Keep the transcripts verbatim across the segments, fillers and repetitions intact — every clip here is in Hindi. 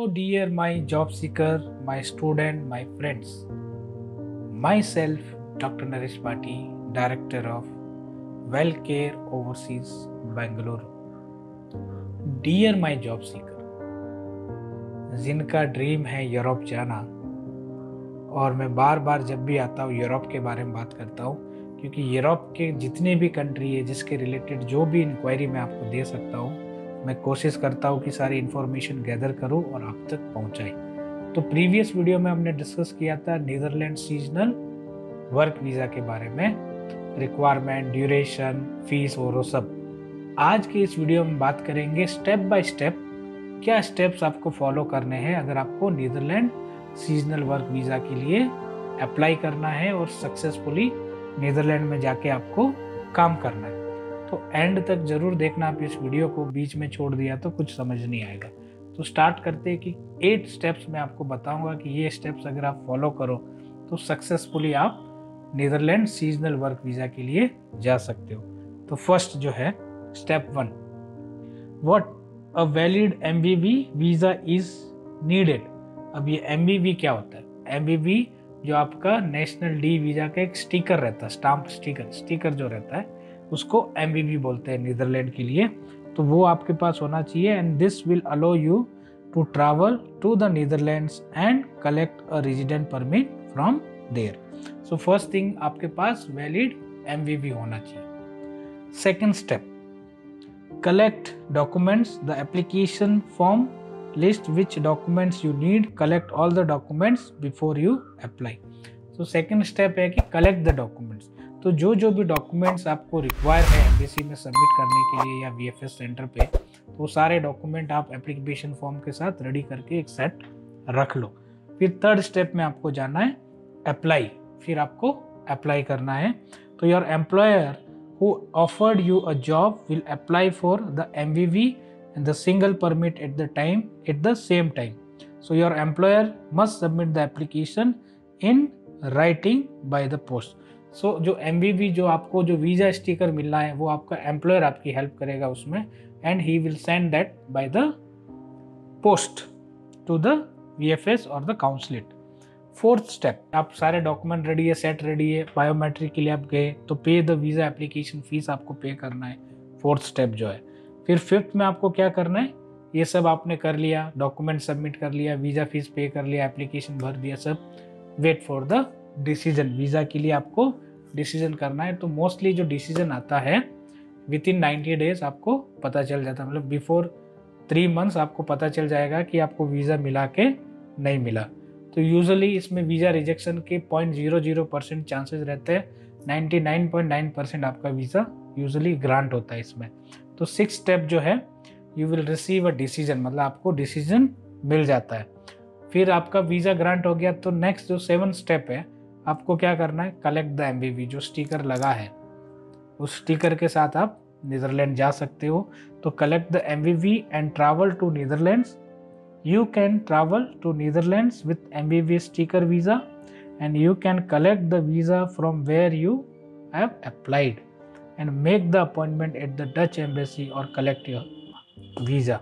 dear my job seeker, my student, my friends. Myself, Doctor Naresh Bhatti, Director of WellCare Overseas, Bangalore. Dear my job seeker, जिनका ड्रीम है यूरोप जाना, और मैं बार बार जब भी आता हूँ यूरोप के बारे में बात करता हूँ, क्योंकि यूरोप के जितने भी कंट्री है जिसके रिलेटेड जो भी इंक्वायरी मैं आपको दे सकता हूँ, मैं कोशिश करता हूँ कि सारी इन्फॉर्मेशन गैदर करूँ और आप तक पहुँचाए। तो प्रीवियस वीडियो में हमने डिस्कस किया था नीदरलैंड सीजनल वर्क वीज़ा के बारे में, रिक्वायरमेंट, ड्यूरेशन, फीस और वो सब। आज के इस वीडियो में बात करेंगे स्टेप बाय स्टेप क्या स्टेप्स आपको फॉलो करने हैं अगर आपको नीदरलैंड सीजनल वर्क वीज़ा के लिए अप्लाई करना है और सक्सेसफुली नीदरलैंड में जाके आपको काम करना है। तो एंड तक जरूर देखना आप इस वीडियो को, बीच में छोड़ दिया तो कुछ समझ नहीं आएगा। तो स्टार्ट करते हैं कि एट स्टेप्स मैं आपको बताऊंगा कि ये स्टेप्स अगर आप फॉलो करो तो सक्सेसफुली आप नीदरलैंड सीजनल वर्क वीज़ा के लिए जा सकते हो। तो फर्स्ट जो है step one, what a valid M B V visa is needed. अब ये एम बी वी क्या होता है? एम बी वी जो आपका नेशनल डी वीज़ा का एक स्टिकर रहता है, स्टाम्प स्टिकर स्टिकर जो रहता है उसको एम बी वी बोलते हैं नीदरलैंड के लिए। तो वो आपके पास होना चाहिए and this will allow you to travel to the Netherlands and collect a resident permit from there. So first thing, आपके पास वैलिड एम बी वी होना चाहिए। Second step, collect documents, the application form list which documents you need, collect all the documents before you apply. तो सेकंड स्टेप है कि कलेक्ट द डॉक्यूमेंट्स। तो जो जो भी डॉक्यूमेंट्स आपको रिक्वायर है एम्बेसी में सबमिट करने के लिए या वी एफ एस सेंटर पे, तो वो सारे डॉक्यूमेंट आप एप्लीकेशन फॉर्म के साथ रेडी करके एक सेट रख लो। फिर थर्ड स्टेप में आपको जाना है अप्लाई, फिर आपको अप्लाई करना है। तो your employer who offered you a job will apply for the M V V and the single permit at the time at the same time. So your employer must submit the application in writing by the post. So so, जो एम बी वी जो आपको जो वीज़ा स्टिकर मिलना है वो आपका एम्प्लॉयर आपकी हेल्प करेगा उसमें, and he will send that by the post to the V F S और द काउंसलेट। फोर्थ स्टेप, आप सारे डॉक्यूमेंट रेडी है, सेट रेडी है, बायोमेट्रिक के लिए आप गए तो पे द वीज़ा एप्लीकेशन फीस आपको पे करना है, फोर्थ स्टेप जो है। फिर फिफ्थ में आपको क्या करना है, ये सब आपने कर लिया, डॉक्यूमेंट सबमिट कर लिया, वीज़ा फीस पे कर लिया, एप्लीकेशन भर दिया सब, wait for the decision. Visa के लिए आपको डिसीजन करना है। तो मोस्टली जो डिसीजन आता है विद इन नाइन्टी डेज आपको पता चल जाता है, मतलब बिफोर थ्री मंथ्स आपको पता चल जाएगा कि आपको वीज़ा मिला के नहीं मिला। तो यूजुअली इसमें वीज़ा रिजेक्शन के point zero zero percent chances रहते हैं, ninety nine point nine percent आपका वीज़ा यूजुअली ग्रांट होता है इसमें। तो सिक्स स्टेप जो है, you will receive a decision, मतलब आपको डिसीजन मिल जाता है। फिर आपका वीज़ा ग्रांट हो गया तो नेक्स्ट जो सेवन स्टेप है, आपको क्या करना है, collect the M B V. जो स्टिकर लगा है उस स्टिकर के साथ आप नीदरलैंड जा सकते हो। तो collect the M B V and travel to Netherlands. You can travel to Netherlands with M B V sticker visa and you can collect the visa from where you have applied and make the appointment at the Dutch embassy और कलेक्ट योर वीज़ा।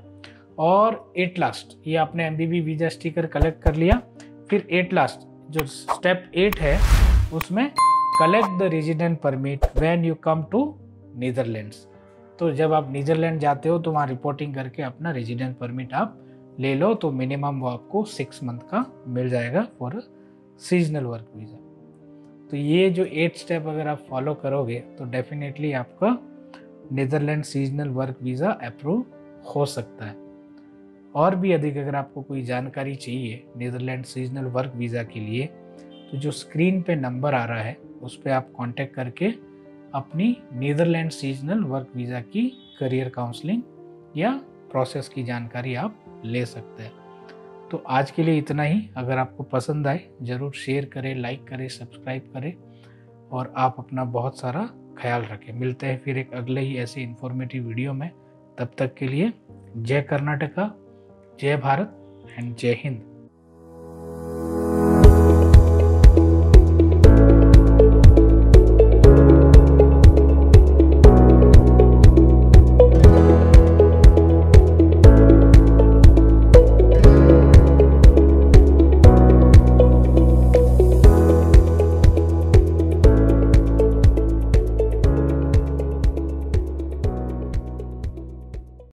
और एट लास्ट, ये आपने M B V visa sticker collect कर लिया। फिर एट लास्ट जो स्टेप एट है उसमें collect the resident permit when you come to Netherlands. तो जब आप नीदरलैंड जाते हो तो वहाँ रिपोर्टिंग करके अपना रेजिडेंट परमिट आप ले लो, तो मिनिमम वो आपको सिक्स मंथ का मिल जाएगा फॉर सीजनल वर्क वीज़ा। तो ये जो एट स्टेप अगर आप फॉलो करोगे तो डेफिनेटली आपका Netherland seasonal work visa approve हो सकता है। और भी अधिक अगर आपको कोई जानकारी चाहिए नीदरलैंड सीजनल वर्क वीज़ा के लिए, तो जो स्क्रीन पे नंबर आ रहा है उस पर आप कांटेक्ट करके अपनी नीदरलैंड सीजनल वर्क वीज़ा की करियर काउंसलिंग या प्रोसेस की जानकारी आप ले सकते हैं। तो आज के लिए इतना ही। अगर आपको पसंद आए ज़रूर शेयर करें, लाइक करें, सब्सक्राइब करें और आप अपना बहुत सारा ख्याल रखें। मिलते हैं फिर एक अगले ही ऐसे इन्फॉर्मेटिव वीडियो में। तब तक के लिए जय कर्नाटका, जय भारत एंड जय हिंद।